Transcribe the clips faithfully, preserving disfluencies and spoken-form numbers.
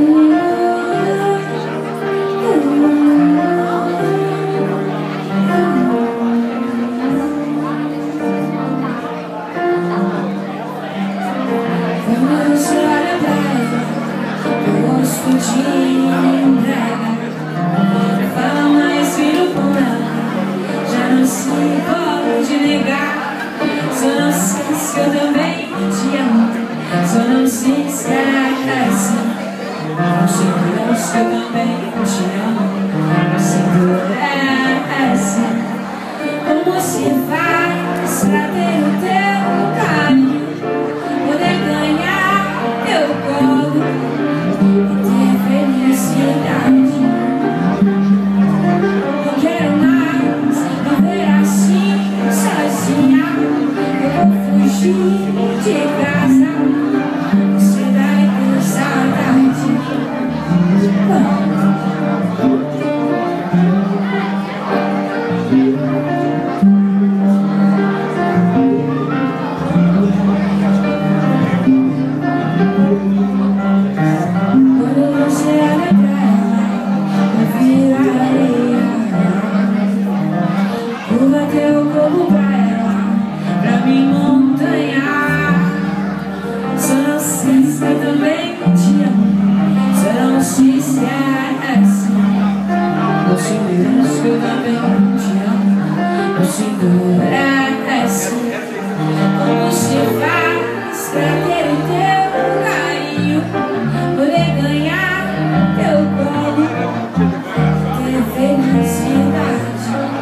Eu também te amo, só não se esquece. Não se engano, eu também te amo, não se endurece. Como se faz pra ter o teu carinho, poder ganhar teu colo e ter felicidade. Não quero mais viver assim, sozinha. Eu vou fugir de casa, você vai ter saudade. Quando você olha pra ela, eu viro areia. Curva teu corpo pra ela, pra mim montanha. Só não se esquece, eu também te amo, só não se esquece. Não se endurece, eu também te amo, não se endurece. Como se faz pra ter o teu carinho, poder ganhar teu colo, ter felicidade.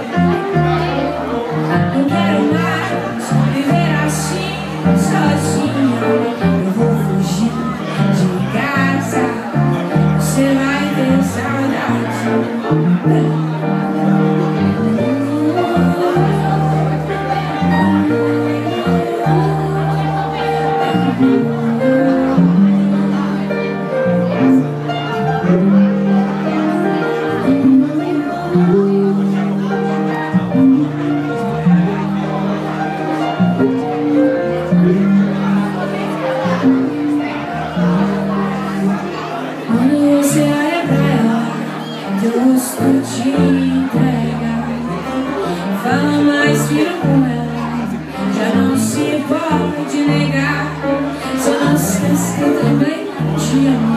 Não quero mais viver assim, sozinha. Eu vou fugir de casa, você vai ter saudade. Quando você olha pra ela, teu rosto te entrega. Fala mais, vira com ela, já não se pode negar. Só não se esquece que eu também te amo.